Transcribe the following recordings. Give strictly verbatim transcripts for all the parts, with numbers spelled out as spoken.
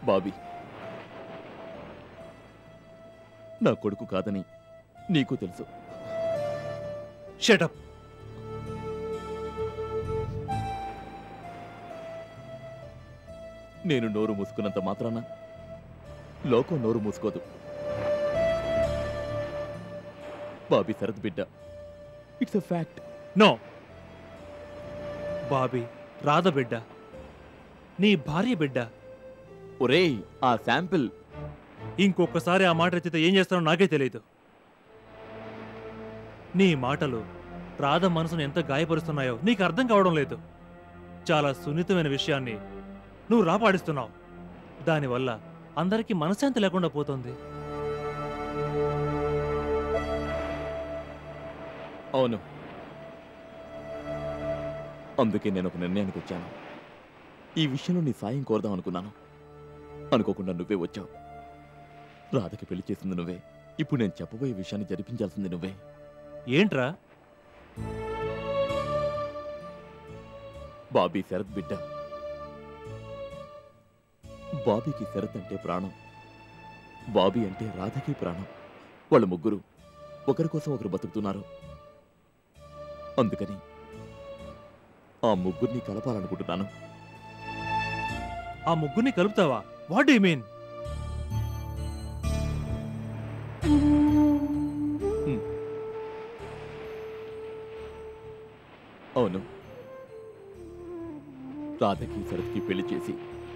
బాబీ నా కొడుకు కాదని నీకు తెలుసు. Shut up. నేను నోరు మూసుకున్నంత మాత్రాన లోకం నోరు మూసుకోదు. బాబీ శరత్ బిడ్డ. It's a fact. No, Bobby Radha బిడ్డ, నీ భార్య బిడ్డ. ఒరేయ్, ఆ శాంపిల్ ఇంకొకసారి ఆ మాట ఎత్తితే ఏం చేస్తానో నాకే తెలియదు. నీ మాటలు రాధ మనసును ఎంత గాయపరుస్తున్నాయో నీకు అర్థం కావడం లేదు. చాలా సున్నితమైన విషయాన్ని నువ్వు రాపాడిస్తున్నావు. దానివల్ల అందరికీ మనశ్శాంతి లేకుండా పోతుంది. అవును, అందుకే నేను ఒక నిర్ణయానికి వచ్చాను. ఈ విషయంలో నీ సాయం కోరదాం అనుకున్నాను. అనుకోకుండా నువ్వే వచ్చావు. రాధకి పెళ్లి చేసింది నువ్వే. ఇప్పుడు నేను చెప్పబోయే విషయాన్ని జరిపించాల్సింది నువ్వే. ఏంట్రా? బాబీ శరత్ బిడ్డ. బాబీకి శరత్ అంటే ప్రాణం, బాబీ అంటే రాధకి ప్రాణం. వాళ్ళు ముగ్గురు ఒకరి కోసం ఒకరు బతుకుతున్నారు. అందుకని ఆ ముగ్గురిని కలపాలనుకుంటున్నాను. ఆ ముగ్గురిని కలుపుతావా? What do you mean? అవును, రాధకి శరత్కి పెళ్లి చేసి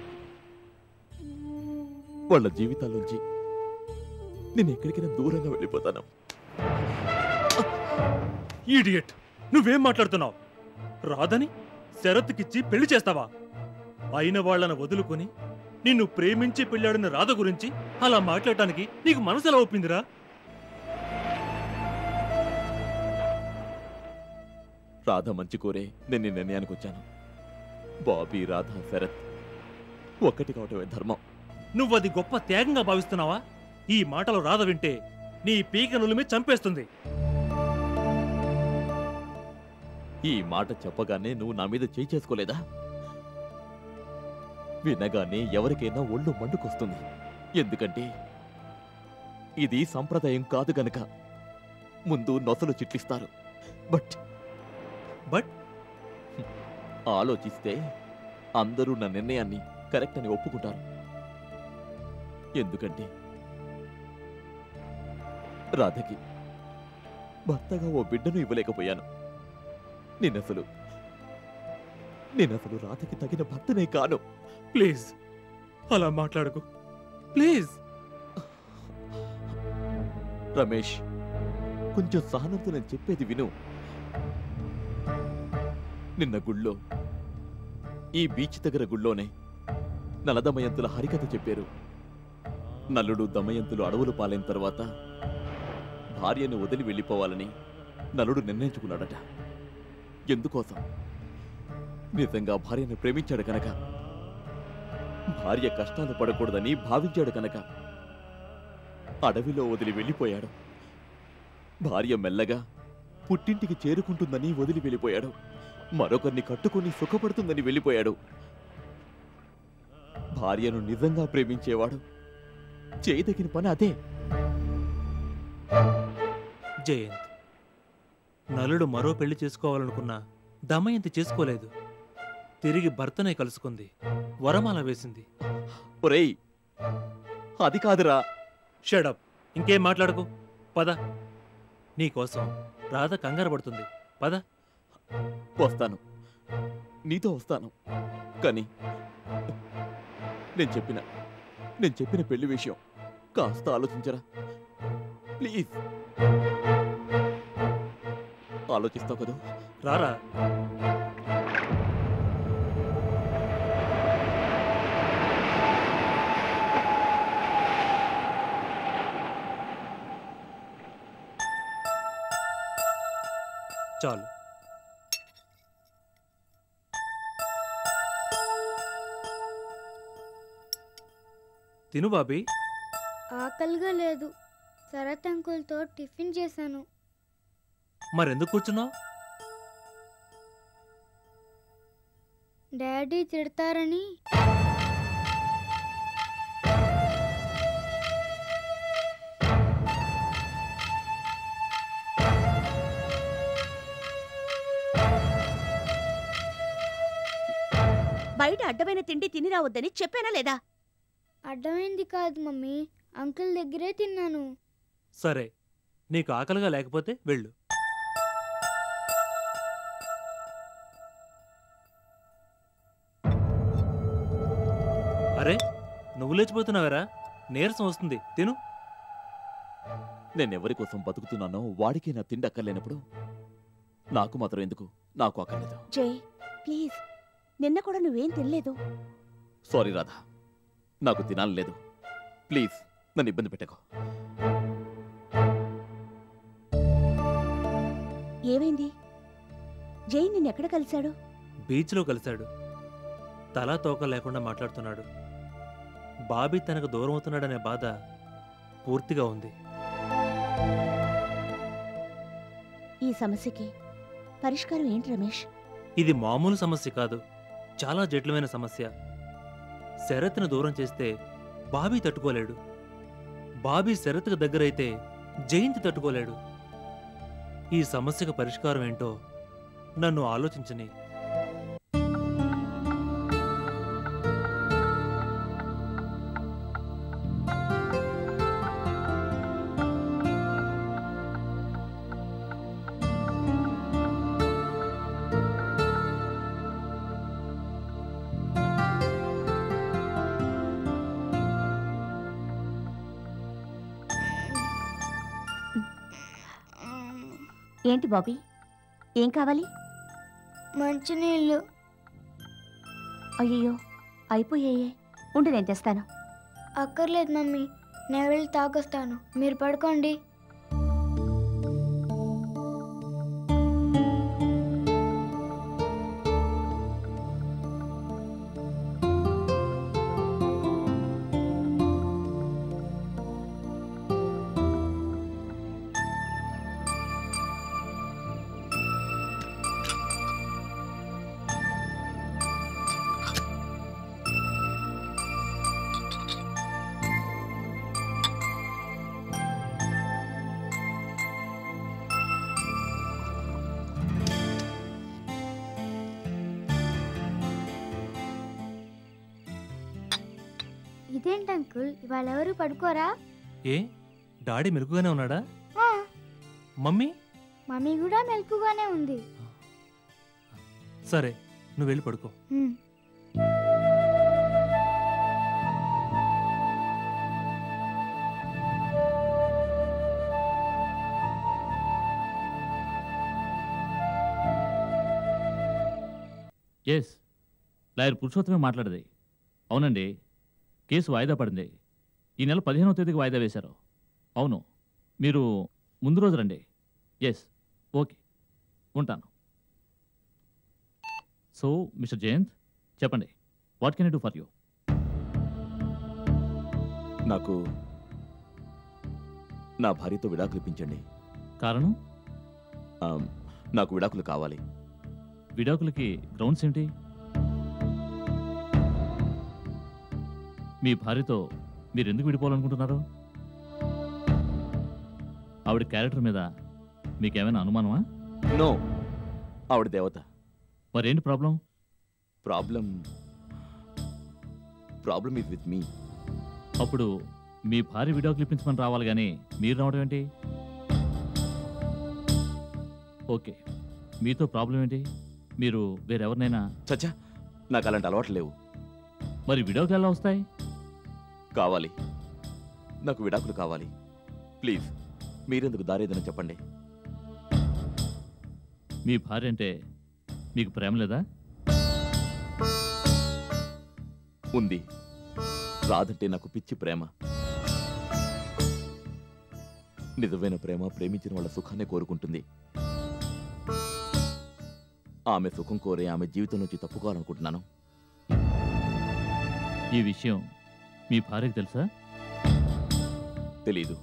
వాళ్ళ జీవితాల్లోంచి నేను ఎక్కడికైనా దూరంగా వెళ్ళిపోతాను. ఈడియట్, నువ్వేం మాట్లాడుతున్నావు? రాధని శరత్కిచ్చి పెళ్లి చేస్తావా? అయిన వాళ్లను వదులుకొని నిన్ను ప్రేమించి పెళ్ళాడిన రాధ గురించి అలా మాట్లాడటానికి నీకు మనసు ఎలా ఒప్పిందిరా? రాధ మంచి కోరే నేను నీ నిర్ణయానికి వచ్చాను. బాబీ, రాధ, శరత్ ఒక్కటి కావటమే ధర్మం. నువ్వది గొప్ప త్యాగంగా భావిస్తున్నావా? ఈ మాటలు రాధ వింటే నీ పీక నులిమి చంపేస్తుంది. ఈ మాట చెప్పగానే నువ్వు నా మీద చేయి చేసుకోలేదా? వినగానే ఎవరికైనా ఒళ్ళు మండుకొస్తుంది. ఎందుకంటే ఇది సంప్రదాయం కాదు గనక. ముందు నొసలు చిట్లిస్తారు. బట్ బట్ ఆలోచిస్తే అందరూ నా నిర్ణయాన్ని కరెక్ట్ అని ఒప్పుకుంటారు. ఎందుకంటే రాధకి భర్తగా ఓ బిడ్డను ఇవ్వలేకపోయాను. నేనసలు నేనసలు రాధకి తగిన భర్తనే కాను. ప్లీజ్ అలా మాట్లాడకు, ప్లీజ్. రమేష్, కొంచెం సహనంతో నేను చెప్పేది విను. నిన్న గుళ్ళో, ఈ బీచ్ దగ్గర గుళ్ళోనే నలదమయంతుల హరికథ చెప్పారు. నలుడు దమయంతులు అడవులు పాలైన తర్వాత భార్యను వదిలి వెళ్ళిపోవాలని నలుడు నిర్ణయించుకున్నాడట. ఎందుకోసం? నిజంగా భార్యను ప్రేమించాడు కనుక, భార్య కష్టాలు పడకూడదని భావించాడు కనుక అడవిలో వదిలి వెళ్ళిపోయాడు. భార్య మెల్లగా పుట్టింటికి చేరుకుంటుందని వదిలి వెళ్ళిపోయాడు. మరొకరిని కట్టుకుని సుఖపడుతుందని వెళ్ళిపోయాడు. భార్యను నిజంగా ప్రేమించేవాడు చేయదగిన పని అదే. జయంత్, నలుడు మరో పెళ్లి చేసుకోవాలనుకున్నా దమయంతి చేసుకోలేదు. తిరిగి భర్తనే కలుసుకుంది, వరమాల వేసింది. ఒరేయ్, అది కాదురా. షడప్, ఇంకేం మాట్లాడకు. పద, నీకోసం రాధ కంగారు పడుతుంది. పద. వస్తాను, నీతో వస్తాను. కానీ నేను చెప్పిన నేను చెప్పిన పెళ్లి విషయం కాస్త ఆలోచించరా ప్లీజ్. ఆలోచిస్తావు కదా? రారా. చాలు. తిను బాబీ. ఆకలిగా లేదు. శరత్ అంకుల్తో టిఫిన్ చేశాను. మరెందుకు కూర్చున్నావు? డాడీ తిడతారని. బయట అడ్డమైన తిండి తిని రావద్దని చెప్పానా లేదా? అర్థమైంది కాదు మమ్మీ, అంకుల్ దగ్గరే తిన్నాను. సరే, నీకు ఆకలిగా లేకపోతే వెళ్ళు. అరే, నువ్వు లేచిపోతున్నావరా? నీరసం వస్తుంది, తిను. నేనెవరి కోసం బతుకుతున్నానో వాడికి నా తిండి అక్కర్లేనప్పుడు నాకు మాత్రం ఎందుకు? నాకు అక్కర్లేదు. జై ప్లీజ్, నిన్న కూడా నువ్వేం తినలేదు. సారీ రాధా, నాకు తినాలి లేదు. ప్లీజ్ నన్ను ఇబ్బంది పెట్టకు. ఏమైంది? జై నిన్నెక్కడ కలిశాడు? బీచ్లో కలిశాడు. తలా తోక లేకుండా మాట్లాడుతున్నాడు. బాబీ తనకు దూరం అవుతున్నాడనే బాధ పూర్తిగా ఉంది. ఈ సమస్యకి పరిష్కారం ఏంటి రమేష్? ఇది మామూలు సమస్య కాదు, చాలా జటిలమైన సమస్య. శరత్ను దూరం చేస్తే బాబీ తట్టుకోలేడు. బాబీ శరత్కు దగ్గరైతే జయంతి తట్టుకోలేడు. ఈ సమస్యకు పరిష్కారం ఏంటో నన్ను ఆలోచించని. ఏంటి బాబీ, ఏం కావాలి? మంచినీళ్ళు. అయ్యయ్యో, అయిపోయాయే. ఉండి నేను తెస్తాను. అక్కర్లేదు మమ్మీ, నేను వెళ్ళి తాగొస్తాను, మీరు పడుకోండి. ఇదేంటి అంకుల్, ఇవాళ ఎవరు పడుకోరా? ఏ, డాడీ మెలుగుగానే ఉన్నాడా? మమ్మీ మమ్మీ కూడా మెలకుగానే ఉంది. సరే, నువ్వు వెళ్ళి పడుకో. హ్మ్. ఎస్, లాయర్ పురుషోత్తమే మాట్లాడేది. అవునండి, కేసు వాయిదా పడింది. ఈ నెల పదిహేనవ తేదీకి వాయిదా వేశారు. అవును, మీరు ముందు రోజు రండి. ఎస్, ఓకే, ఉంటాను. సో మిస్టర్ జయంత్, చెప్పండి, what can I do for you? నాకు నా భార్యతో విడాకులు ఇప్పించండి. కారణం? ఆమ్, నాకు విడాకులు కావాలి. విడాకులకి గ్రౌండ్స్ ఏంటి? మీ భార్యతో మీరు ఎందుకు విడిపోవాలనుకుంటున్నారు? ఆవిడ క్యారెక్టర్ మీద మీకేమైనా అనుమానమా? నో, ఆవిడ దేవత. మరేంటి problem? Problem problem is with me. అప్పుడు మీ భార్య విడాకులు ఇప్పించమని రావాలి కానీ మీరు రావడం ఏంటి? ఓకే, మీతో ప్రాబ్లం ఏంటి? మీరు వేరెవరినైనా? చచ్చా, నాకు అలాంటి అలవాట్లు లేవు. మరి విడాకులు ఎలా వస్తాయి? కావాలి, నాకు విడాకులు కావాలి. ప్లీజ్ మీరెందుకు దారేదని చెప్పండి. మీ భార్య అంటే మీకు ప్రేమ లేదా? ఉంది, రాదంటే నాకు పిచ్చి ప్రేమ. నిజమైన ప్రేమ ప్రేమించిన వాళ్ళ సుఖాన్ని కోరుకుంటుంది. ఆమె సుఖం కోరే ఆమె జీవితం నుంచి తప్పుకోవాలనుకుంటున్నాను. ఈ విషయం మీ భార్యకు తెలుసా? తెలీదు.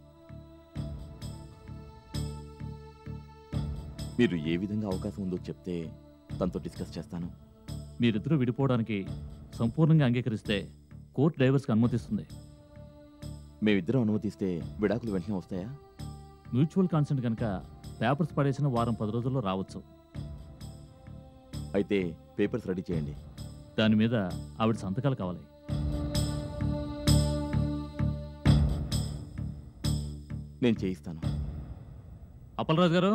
మీరు ఏ విధంగా అవకాశం ఉందో చెప్తే తనతో డిస్కస్ చేస్తాను. మీరిద్దరూ విడిపోవడానికి సంపూర్ణంగా అంగీకరిస్తే కోర్టు డైవర్స్కి అనుమతిస్తుంది. మేమిద్దరం అనుమతిస్తే విడాకులు వెంటనే వస్తాయా? మ్యూచువల్ కాన్సెంట్ కనుక పేపర్స్ పడేసిన వారం పది రోజుల్లో రావచ్చు. అయితే పేపర్స్ రెడీ చేయండి. దాని మీద ఆవిడ సంతకాలు కావాలి. నేను చేయిస్తాను. అప్పలరాజు గారు,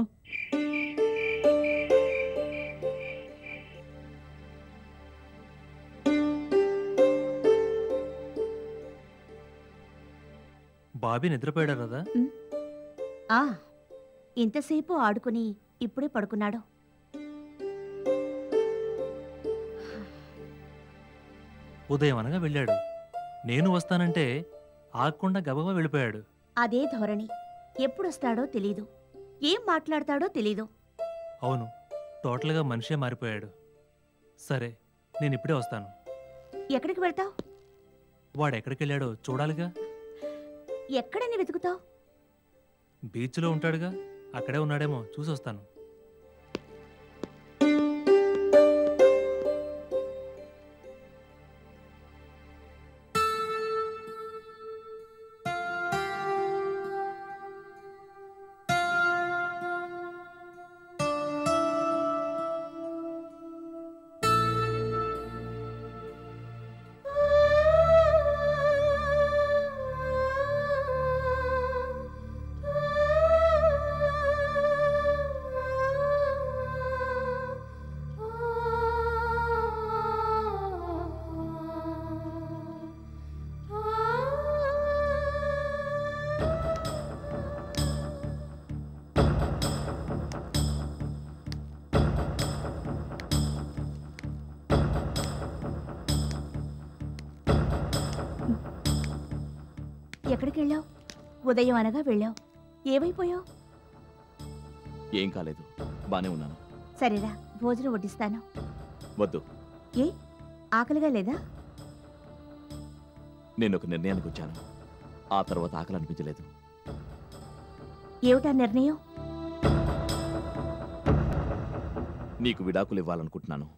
బాబీ నిద్రపోయాడా రాదా? ఆ ఇంతసేపు ఆడుకుని ఇప్పుడే పడుకున్నాడు. ఉదయం అనగా వెళ్ళాడు. నేను వస్తానంటే ఆగకుండా గబగబా వెళ్ళిపోయాడు. అదే ధోరణి. ఎప్పుడొస్తాడో తెలీదు, ఏం మాట్లాడతాడో తెలీదు. అవును, టోటల్గా మనిషే మారిపోయాడు. సరే, నేను ఇప్పుడే వస్తాను. ఎక్కడికి వెళ్తావు? వాడు ఎక్కడికి వెళ్ళాడో చూడాలిగా. ఎక్కడని వెతుకుతావు? బీచ్లో ఉంటాడుగా, అక్కడే ఉన్నాడేమో చూసి వస్తాను. ఎక్కడికి వెళ్ళావు? ఉదయం అనగా వెళ్ళావు, ఏమైపోయావు? ఏం కాలేదు, బానే ఉన్నాను. సరేరా, భోజనం వడ్డిస్తాను. వద్దు. ఏ, ఆకలిగా లేదా? నేను ఒక నిర్ణయానికి వచ్చాను. ఆ తర్వాత ఆకలి అనిపించలేదు. ఏమిటా నిర్ణయం? నీకు విడాకులు ఇవ్వాలనుకుంటున్నాను.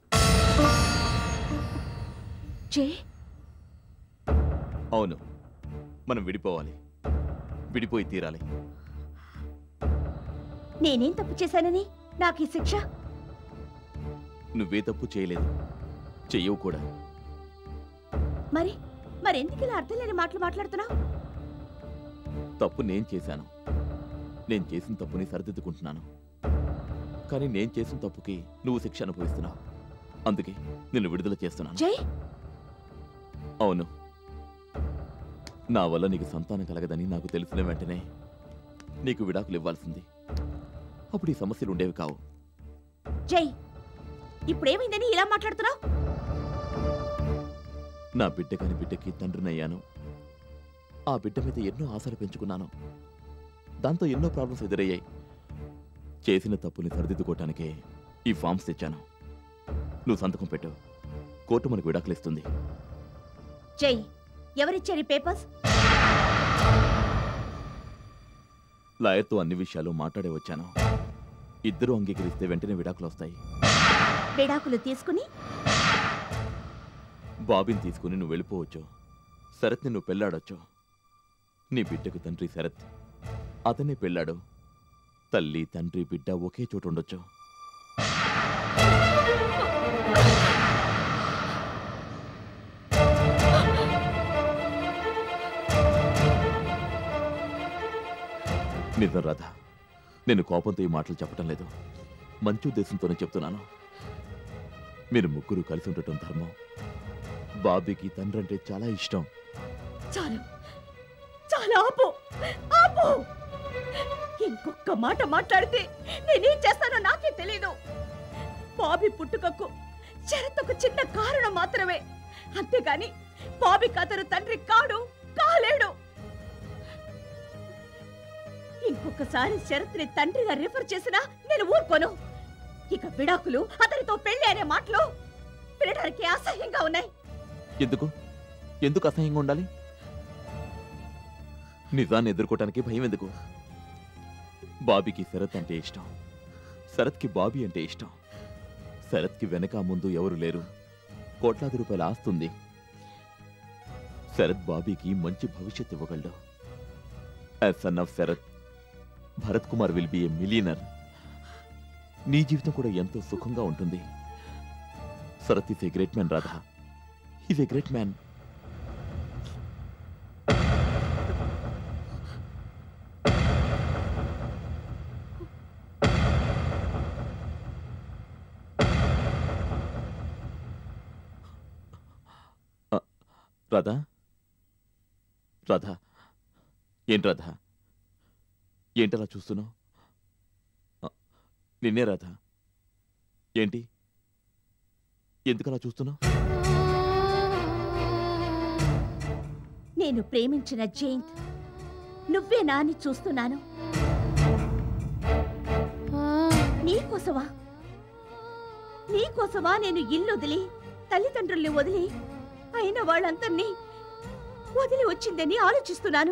చే అవును, మనం విడిపోవాలి. విడిపోయి తీరాలి. నేనేం తప్పు చేశానని నాకు ఈ శిక్ష? నువ్వే తప్పు చేయలేదు, చెయ్యవు కూడా. మరి మరెందుకు ఇలా అర్థం లేని మాటలు మాట్లాడుతున్నావు? తప్పు నేను చేశాను. నేను చేసిన తప్పుని సరిదిద్దుకుంటున్నాను. కానీ నేను చేసిన తప్పుకి నువ్వు శిక్ష అనుభవిస్తున్నావు. అందుకే నిన్ను విడుదల చేస్తున్నాను. జై, అవును, నా వల్ల నీకు సంతానం కలగదని నాకు తెలిసిన వెంటనే నీకు విడాకులు ఇవ్వాల్సింది. అప్పుడు ఈ సమస్యలు ఉండేవి కావు. జై, ఇప్పుడేమైందని ఇలా మాట్లాడుతున్నావు? నా బిడ్డ కాని బిడ్డకి తండ్రినయ్యాను. ఆ బిడ్డ మీద ఎన్నో ఆశలు పెంచుకున్నాను. దాంతో ఎన్నో ప్రాబ్లమ్స్ ఎదురయ్యాయి. చేసిన తప్పుని సరిదిద్దుకోవటానికే ఈ ఫామ్స్ తెచ్చాను. నువ్వు సంతకం పెట్టు, కోర్టు మనకు విడాకులు ఇస్తుంది. జై, ఎవరిచ్చారు ఈ పేపర్స్? లాయర్తో అన్ని విషయాలు మాట్లాడే వచ్చాను. ఇద్దరు అంగీకరిస్తే వెంటనే విడాకులు వస్తాయి. విడాకులు తీసుకుని బాబీని తీసుకుని నువ్వు వెళ్ళిపోవచ్చు. శరత్ని నువ్వు పెళ్ళాడొచ్చు. నీ బిడ్డకు తండ్రి శరత్. అతనే పెళ్ళాడు. తల్లి తండ్రి బిడ్డ ఒకే చోటు ఉండొచ్చు. నిజం రాధా, నేను కోపంతో ఈ మాటలు చెప్పటం లేదు. మంచి ఉద్దేశంతోనే చెప్తున్నాను. మీరు ముగ్గురు కలిసి ఉండటం ధర్మం. బాబీకి తండ్రి అంటే చాలా ఇష్టం. చాలు చాలా, ఆపు ఆపు. ఇంకొక మాట మాట్లాడితే నేనేం చేస్తానో నాకే తెలీదు. బాబీ పుట్టుకకు శరత్ ఒక చిన్న కారణం మాత్రమే, అంతేగాని బాబీకి అతను తండ్రి కాడు, కాలేడు. ఇంకొకసారి శరత్ని తండ్రిగా రిఫర్ చేసినా నేను ఊరుకోను. ఇక విడాకులు, అతనితో పెళ్లి అనే మాటలు వినడానికి అసహ్యంగా ఉన్నాయి. ఎందుకు ఎందుకు అసహ్యంగా ఉండాలి? నిజాన్ని ఎదుర్కోవటానికి భయం ఎందుకు? బాబీకి శరత్ అంటే ఇష్టం. శరత్కి బాబీ అంటే ఇష్టం. శరత్కి వెనక ముందు ఎవరు లేరు. కోట్లాది రూపాయల ఆస్తుంది. శరత్ బాబీకి మంచి భవిష్యత్తు ఇవ్వగలడు. As son of Sarath, Bharath Kumar will be a millionaire. నీ జీవితం కూడా ఎంతో సుఖంగా ఉంటుంది. Sarath is a great man Radha. Is a great man. Radha, Radha, ఏంటి రాధా, ఏంటలా చూస్తున్నావు? నిన్నే రాధా, ఏంటి ఎందుకలా చూస్తున్నావు? నేను ప్రేమించిన జయంత్ నువ్వే నాని చూస్తున్నాను. నీకోసమా నీకోసమా నేను ఇల్లు వదిలి తల్లిదండ్రుల్ని వదిలి అయిన వాళ్ళందరినీ వదిలి వచ్చిందని ఆలోచిస్తున్నాను.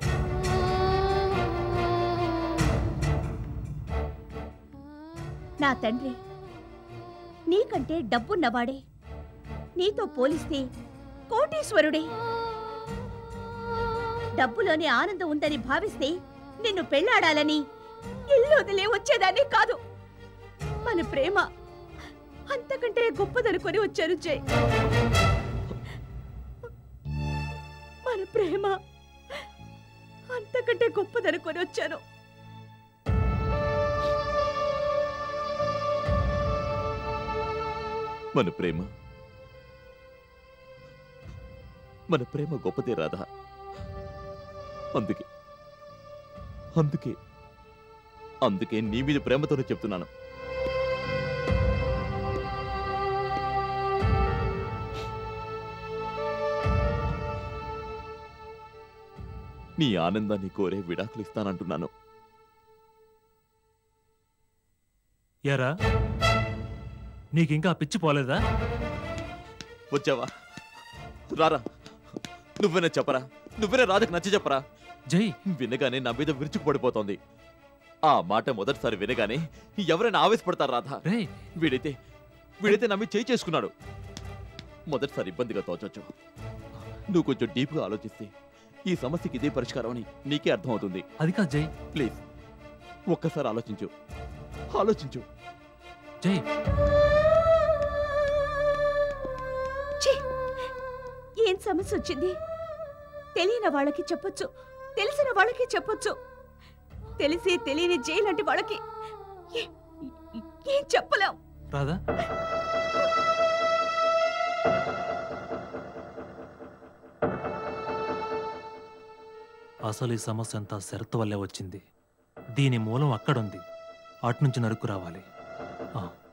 నా తండ్రి నీకంటే డబ్బున్నవాడే, నీతో పోలిస్తే కోటీశ్వరుడే. డబ్బులోనే ఆనందం ఉందని భావిస్తే నిన్ను పెళ్లాడాలని ఇల్లు వదిలే వచ్చేదాన్ని కాదు. మన ప్రేమ అంతకంటే గొప్పదనుకొని వచ్చాను జై. మన ప్రేమ అంతకంటే గొప్పదనుకొని వచ్చాను. మన ప్రేమ మన ప్రేమ గొప్పదే రాధా. అందుకే అందుకే అందుకే నీ మీద ప్రేమతోనే చెప్తున్నాను. నీ ఆనందాన్ని కోరే విడాకులు ఇస్తానంటున్నాను. ఎరా నీకింకా పిచ్చి పోలేదా? వచ్చావా? రారా, నువ్వేనా చెప్పరా, నువ్వేనా రాధకు నచ్చ చెప్పరా. జై, వినగానే నా మీద విరుచుకు పడిపోతోంది. ఆ మాట మొదటిసారి వినగానే ఎవరైనా ఆవేశపడతారు రాధా. రే వీడైతే వీడైతే నా మీద చేయి చేసుకున్నాడు. మొదటిసారి ఇబ్బందిగా తోచొచ్చు. నువ్వు కొంచెం డీప్గా ఆలోచిస్తే ఈ సమస్యకి ఇదే పరిష్కారం అని నీకే అర్థం అవుతుంది. అది కాదు జై. ప్లీజ్ ఒక్కసారి ఆలోచించు, ఆలోచించు. జై, ఏం సమస్య వచ్చింది? తెలియని వాళ్ళకి చెప్పొచ్చు, తెలిసిన వాళ్ళకి చెప్పొచ్చు. తెలిసి తెలియని జైలంటి వాళ్ళకి ఏ- ఏం చెప్పలేం. రాధా, అసలు ఈ సమస్య అంతా శరత్ వల్లే వచ్చింది. దీని మూలం అక్కడుంది. అటు నుంచి నరుకు రావాలి. ఆ